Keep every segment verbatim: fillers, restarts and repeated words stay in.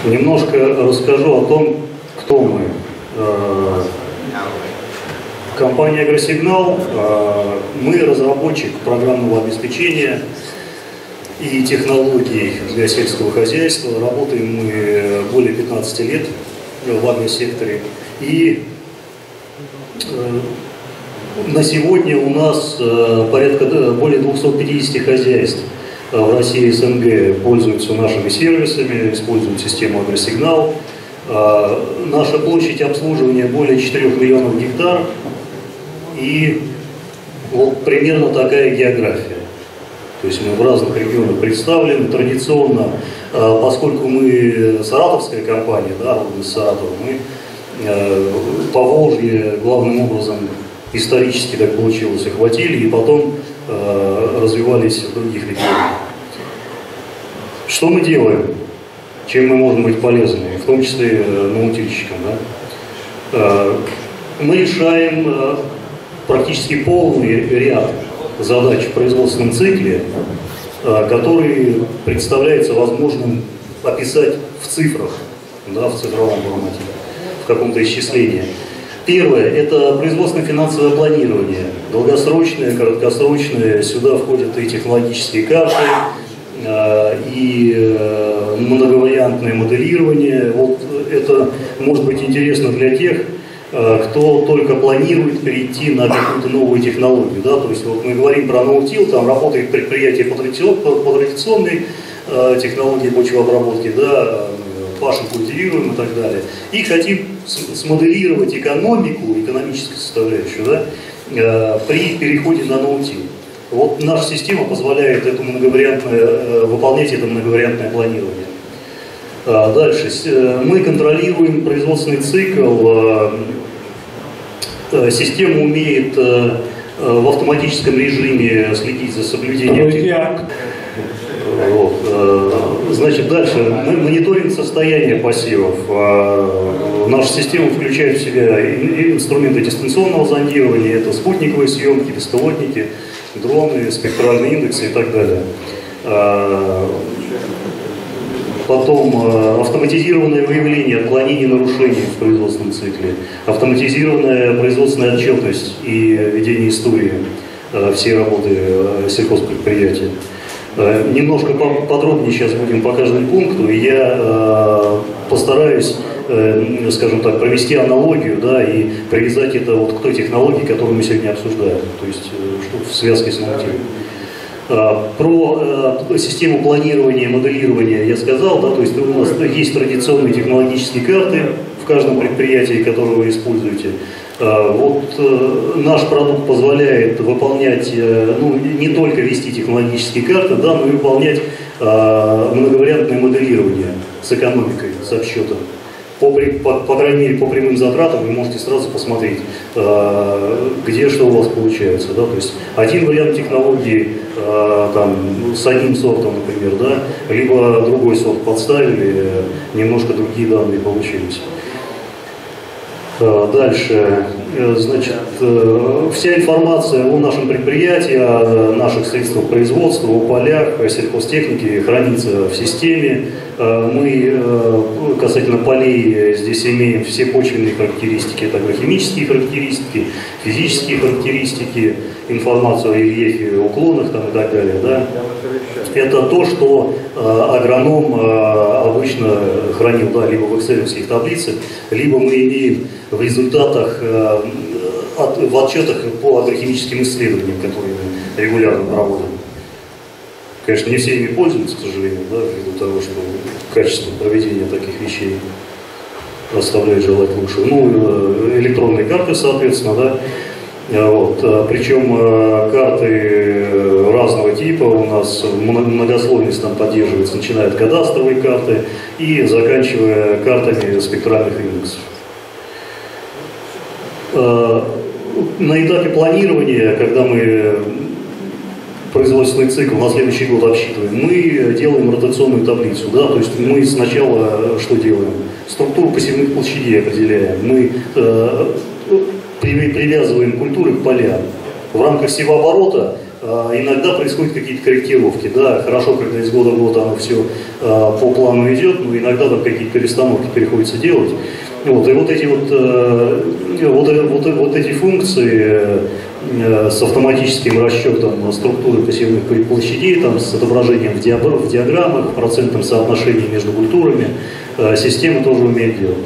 Немножко расскажу о том, кто мы. Компания «Агросигнал». Мы разработчик программного обеспечения и технологий для сельского хозяйства. Работаем мы более пятнадцати лет в агросекторе. И на сегодня у нас порядка более двухсот пятидесяти хозяйств в России и СНГ пользуются нашими сервисами, используют систему «Агросигнал». Наша площадь обслуживания более четырёх миллионов гектар. И вот примерно такая география. То есть мы в разных регионах представлены. Традиционно, поскольку мы саратовская компания, да, родом из Саратова, мы Поволжье главным образом исторически так получилось, охватили и потом развивались в других регионах. Что мы делаем? Чем мы можем быть полезны, в том числе наутильщикам, да? Мы решаем практически полный ряд задач в производственном цикле, который представляется возможным описать в цифрах, да, в цифровом формате, в каком-то исчислении. Первое – это производственно-финансовое планирование. Долгосрочное, короткосрочное. Сюда входят и технологические карты, и многовариантное моделирование. Вот это может быть интересно для тех, кто только планирует перейти на какую-то новую технологию. Да? То есть вот мы говорим про ноутил, там работает предприятие по традиционной технологии почвообработки, да, пашем, культивируем и так далее. И хотим смоделировать экономику, экономическую составляющую, да, при переходе на ноутил. Вот наша система позволяет это многовариантное, выполнять это многовариантное планирование. Дальше. Мы контролируем производственный цикл. Система умеет в автоматическом режиме следить за соблюдением. Вот. Значит, дальше. Мы мониторим состояние посевов. Наша система включает в себя инструменты дистанционного зондирования, это спутниковые съемки, беспилотники, дроны, спектральные индексы и так далее. Потом автоматизированное выявление отклонений и нарушений в производственном цикле, автоматизированная производственная отчетность и ведение истории всей работы сельхозпредприятия. Немножко подробнее сейчас будем по каждому пункту, и я постараюсь, скажем так, провести аналогию, да, и привязать это вот к той технологии, которую мы сегодня обсуждаем, то есть что в связке с ноутилом. Про э, систему планирования, моделирования я сказал, да, то есть у нас есть традиционные технологические карты в каждом предприятии, которые вы используете. Э, вот э, наш продукт позволяет выполнять, э, ну, не только вести технологические карты, да, но и выполнять э, многовариантное моделирование с экономикой, с обсчетом. По, по, по крайней мере, по прямым затратам вы можете сразу посмотреть, э, где что у вас получается. Да? То есть один вариант технологии э, там, с одним сортом, например, да? Либо другой сорт подставили, немножко другие данные получились. Дальше, значит, вся информация о нашем предприятии, о наших средствах производства, о полях, о сельхозтехнике хранится в системе. Мы касательно полей здесь имеем все почвенные характеристики, это агрохимические характеристики, физические характеристики, информацию о рельефе, уклонах там, и так далее. Да? Это то, что агроном обычно хранил, да, либо в экселевских таблицах, либо мы имеем в результатах, в отчетах по агрохимическим исследованиям, которые мы регулярно проводим. Конечно, не все ими пользуются, к сожалению, да, ввиду того, что качество проведения таких вещей оставляет желать лучше. Ну, электронные карты, соответственно, да. Вот. Причем карты разного типа у нас, многослойность там поддерживается, начиная от кадастровой карты и заканчивая картами спектральных индексов. На этапе планирования, когда мы производственный цикл на следующий год обсчитываем, мы делаем ротационную таблицу, да, то есть мы сначала что делаем? Структуру посевных площадей определяем, мы э, привязываем культуры к полям. В рамках севооборота иногда происходят какие-то корректировки. Да, хорошо, когда из года в год оно все по плану идет, но иногда там какие-то перестановки приходится делать. Вот, и вот эти вот, вот, вот, вот эти функции с автоматическим расчетом структуры посевных площадей, там, с отображением в, диагр в диаграммах, процентном соотношении между культурами, система тоже умеет делать.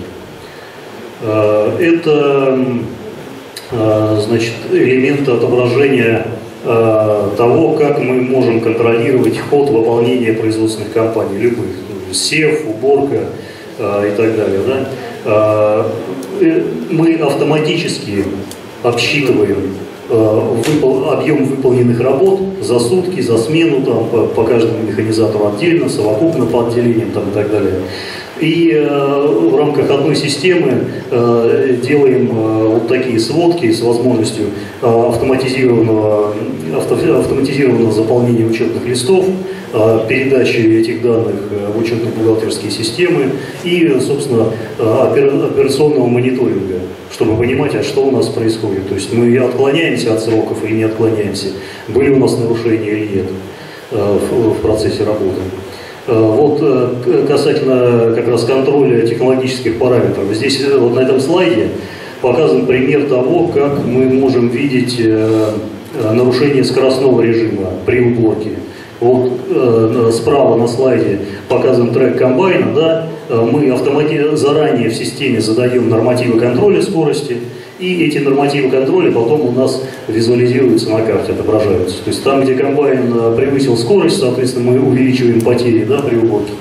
Это, значит, элементы отображения того, как мы можем контролировать ход выполнения производственных кампаний, любых, сев, уборка и так далее. Да? Мы автоматически обсчитываем объем выполненных работ за сутки, за смену, там, по, по каждому механизатору отдельно, совокупно по отделениям там, и так далее. И э, в рамках одной системы э, делаем э, вот такие сводки с возможностью э, автоматизированного, авто, автоматизированного заполнения учетных листов, э, передачи этих данных в учетно-бухгалтерские системы и, собственно, э, операционного мониторинга, чтобы понимать, а что у нас происходит. То есть мы отклоняемся от сроков или не отклоняемся, были у нас нарушения или нет э, в, в процессе работы. Вот касательно как раз контроля технологических параметров. Здесь вот на этом слайде показан пример того, как мы можем видеть нарушение скоростного режима при уборке. Вот справа на слайде показан трек комбайна, да, мы автомати... заранее в системе задаем нормативы контроля скорости, и эти нормативы контроля потом у нас визуализируются на карте, отображаются. То есть там, где комбайн превысил скорость, соответственно, мы увеличиваем потери, да, при уборке.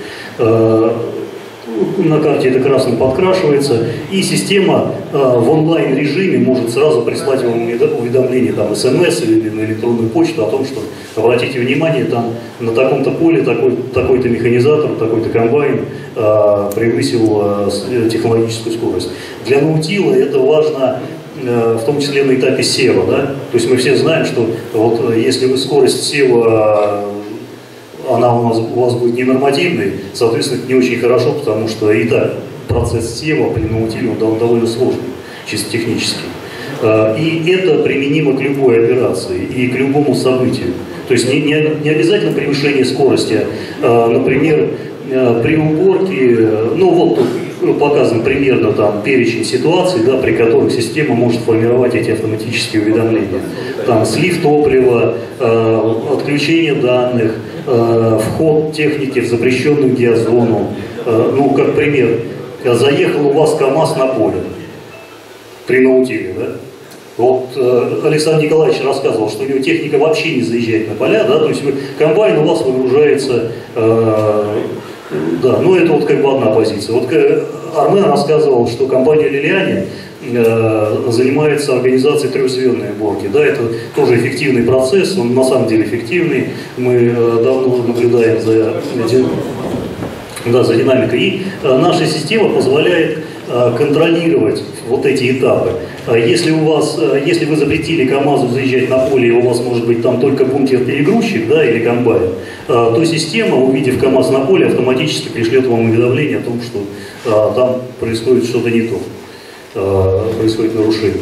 На карте это красным подкрашивается, и система в онлайн-режиме может сразу прислать вам уведомление, там, смс или на электронную почту о том, что, обратите внимание, там на таком-то поле такой, такой-то механизатор, такой-то комбайн э, превысил э, технологическую скорость. Для наутила это важно, э, в том числе на этапе сева, да? То есть мы все знаем, что вот, если скорость сева она у, нас, у вас будет ненормативной, соответственно, это не очень хорошо, потому что и так процесс сева при наутиле он довольно сложный, чисто технически. И это применимо к любой операции и к любому событию. То есть не, не, не обязательно превышение скорости. Например, при уборке, ну вот тут показан примерно там перечень ситуаций, да, при которых система может формировать эти автоматические уведомления. Там слив топлива, отключение данных, вход техники в запрещенную геозону. Ну, как пример, заехал у вас КАМАЗ на поле при наутиле, да? Вот э, Александр Николаевич рассказывал, что у него техника вообще не заезжает на поля, да, то есть вы, комбайн у вас выгружается, э, да, ну это вот как бы одна позиция. Вот э, Армен рассказывал, что компания Лилиане э, занимается организацией трехзвенной уборки, да, это тоже эффективный процесс, он на самом деле эффективный, мы э, давно наблюдаем за, да, за динамикой, и э, наша система позволяет э, контролировать вот эти этапы. Если у вас, если вы запретили КАМАЗу заезжать на поле, и у вас может быть там только бункер-перегрузчик, да, или комбайн, то система, увидев КАМАЗ на поле, автоматически пришлет вам уведомление о том, что а, там происходит что-то не то, а, происходит нарушение.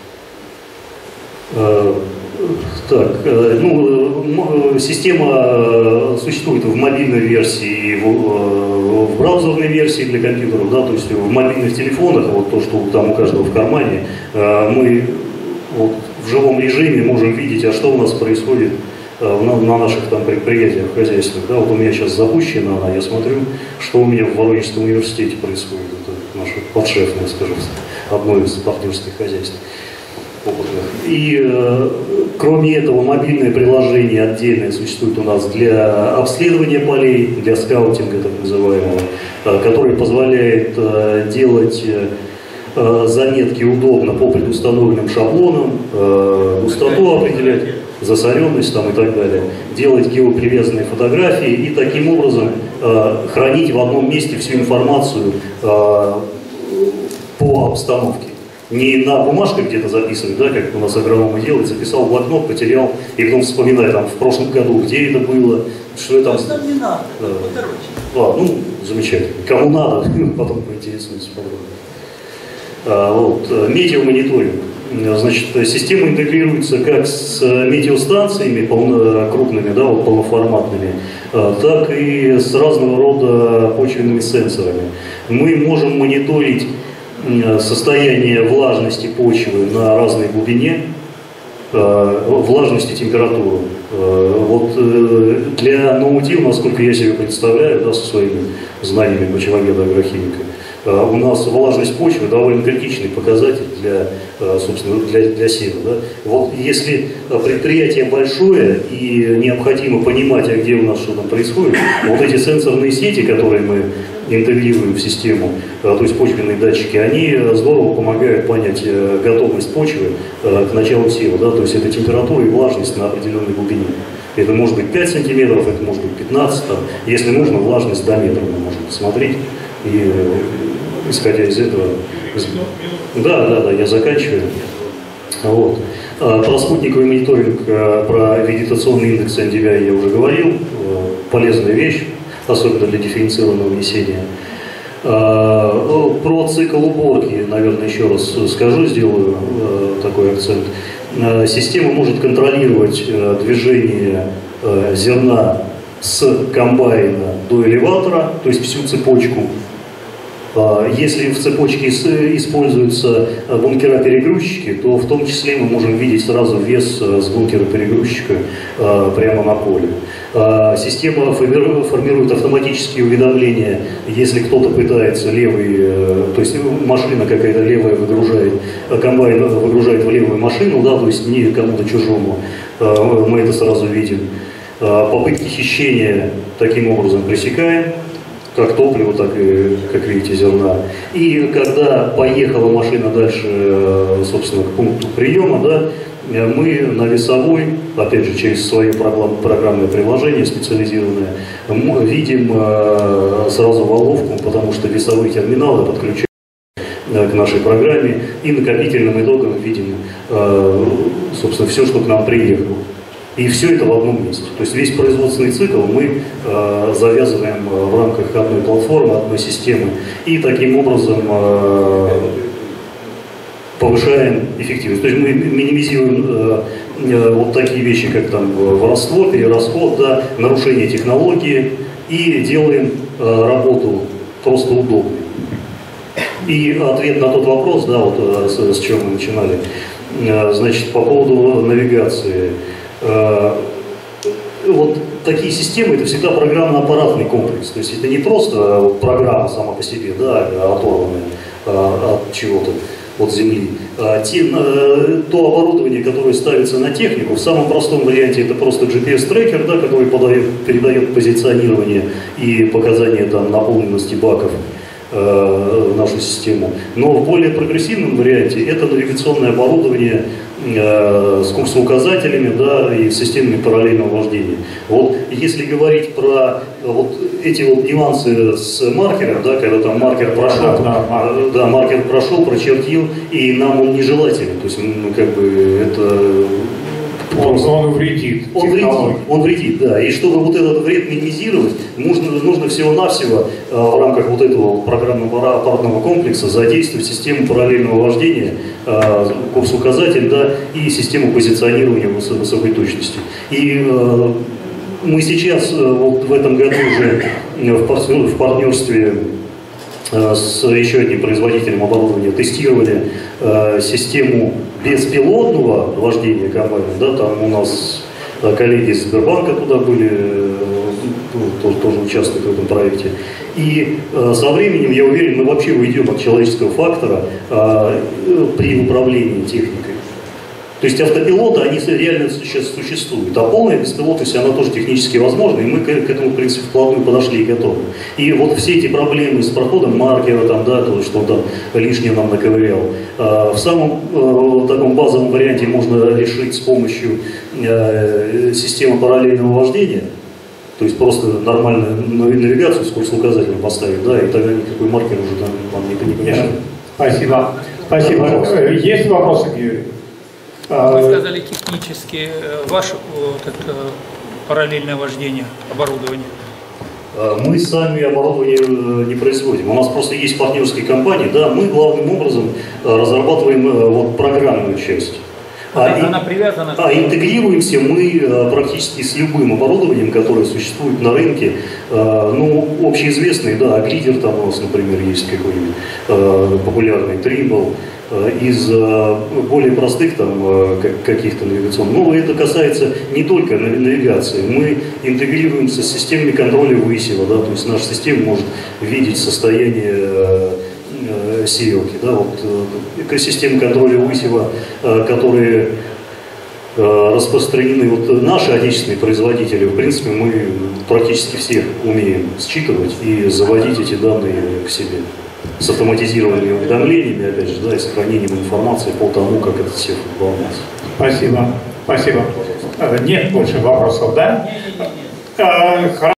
А, так, ну, система существует в мобильной версии, в, в браузерной версии для компьютеров, да, то есть в мобильных телефонах, вот то, что там у каждого в кармане, мы вот в живом режиме можем видеть, а что у нас происходит на, на наших там предприятиях хозяйственных. Да, вот у меня сейчас запущена она, я смотрю, что у меня в Воронежском университете происходит. Это наше подшефное, скажем, одно из партнерских хозяйств опытных. И э, кроме этого, мобильное приложение отдельное существует у нас для обследования полей, для скаутинга так называемого, э, которое позволяет э, делать э, заметки удобно по предустановленным шаблонам, э, густоту определять, засоренность там и так далее, делать геопривязанные фотографии и таким образом э, хранить в одном месте всю информацию э, по обстановке. Не на бумажке где-то записывать, да, как у нас агрономы делают, записал в блокнот, потерял, и потом вспоминаю, там, в прошлом году, где это было, что это там... Просто не надо, да. Ладно, ну, замечательно. Кому надо, потом поинтересуюсь подробно. А, вот, медиамониторинг. Значит, система интегрируется как с метеостанциями полно, крупными, да, вот, полноформатными, так и с разного рода почвенными сенсорами. Мы можем мониторить состояние влажности почвы на разной глубине, влажность и температуру. Вот для ноутил, насколько я себе представляю, да, со своими знаниями почвоведа-агрохимика, у нас влажность почвы довольно критичный показатель для, собственно, для, для сена. Да? Вот если предприятие большое и необходимо понимать, а где у нас что там происходит, вот эти сенсорные сети, которые мы интегрируем в систему, то есть почвенные датчики, они здорово помогают понять готовность почвы к началу сева. Да? То есть это температура и влажность на определенной глубине. Это может быть пять сантиметров, это может быть пятнадцать. Там. Если нужно, влажность до метра мы можем посмотреть. И исходя из этого... Да, да, да, я заканчиваю. Вот. Про спутниковый мониторинг, про вегетационный индекс эн ди ви ай я уже говорил. Полезная вещь, особенно для дифференцированного внесения. Про цикл уборки, наверное, еще раз скажу, сделаю такой акцент. Система может контролировать движение зерна с комбайна до элеватора, то есть всю цепочку. Если в цепочке используются бункера-перегрузчики, то в том числе мы можем видеть сразу вес с бункера-перегрузчика прямо на поле. Система формирует автоматические уведомления, если кто-то пытается левый, то есть машина какая-то левая выгружает, комбайн выгружает в левую машину, да, то есть не кому-то чужому, мы это сразу видим. Попытки хищения таким образом пресекаем, как топливо, так и, как видите, зерна. И когда поехала машина дальше, собственно, к пункту приема, да, мы на весовой, опять же, через свое программное приложение специализированное, видим сразу волновку, потому что весовые терминалы подключаются к нашей программе, и накопительным итогом видим, собственно, все, что к нам приехало. И все это в одном месте. То есть весь производственный цикл мы э, завязываем в рамках одной платформы, одной системы, и таким образом э, повышаем эффективность. То есть мы минимизируем э, э, вот такие вещи, как там воровство, перерасход, да, нарушение технологии, и делаем э, работу просто удобной. И ответ на тот вопрос, да, вот э, с, с чего мы начинали, э, значит, по поводу навигации. Вот такие системы — это всегда программно-аппаратный комплекс. То есть это не просто программа сама по себе, да, оторванная от чего-то, от земли. А те, то оборудование, которое ставится на технику, в самом простом варианте это просто джи пи эс-трекер, да, который подает, передает позиционирование и показания там, наполненности баков в нашу систему. Но в более прогрессивном варианте это навигационное оборудование э, с курсоуказателями, да, и системами параллельного вождения. Вот если говорить про вот эти вот нюансы с маркером, да, когда там маркер прошел, да, да, да, маркер прошел, прочертил, и нам он нежелателен. То есть, ну, как бы это... Он, он вредит. Он вредит, он вредит, да. И чтобы вот этот вред минимизировать, нужно, нужно всего-навсего э, в рамках вот этого программного аппаратного комплекса задействовать систему параллельного вождения, э, курс-указатель, да, и систему позиционирования высокой точности. И э, мы сейчас, э, вот в этом году уже в, партнер, в партнерстве э, с еще одним производителем оборудования тестировали э, систему беспилотного вождения комбайна, да, там у нас коллеги из Сбербанка туда были, ну, тоже, тоже участвуют в этом проекте. И э, со временем, я уверен, мы вообще уйдем от человеческого фактора э, при управлении техникой. То есть автопилоты, они реально сейчас существуют, а полная беспилотность, она тоже технически возможна, и мы к, к этому, в принципе, вплотную подошли и готовы. И вот все эти проблемы с проходом маркера, там, да, то, что он там лишнее нам наковырял, э, в самом э, таком базовом варианте можно решить с помощью э, системы параллельного вождения, то есть просто нормальную навигацию с курсоуказателем поставить, да, и тогда никакой маркер уже там вам не, не помешает. Спасибо. Спасибо. Да, есть вопросы, Юрий? Вы сказали технически, ваше вот это, параллельное вождение оборудования. Мы сами оборудование не производим. У нас просто есть партнерские компании, да, мы главным образом разрабатываем вот программную часть. Она, а, она привязана. А интегрируемся мы практически с любым оборудованием, которое существует на рынке. Ну, общеизвестный, да, гридер там у нас, например, есть какой-нибудь популярный Trimble. Из более простых там каких-то навигационных. Но это касается не только навигации. Мы интегрируемся с системами контроля высева, да, то есть наша система может видеть состояние сеялки. Да, вот, экосистемы контроля высева, которые распространены, вот наши отечественные производители, в принципе, мы практически всех умеем считывать и заводить эти данные к себе. С автоматизированными уведомлениями, опять же, да, и сохранением информации по тому, как этот сев выполняется. Спасибо. Спасибо. Нет больше вопросов, да?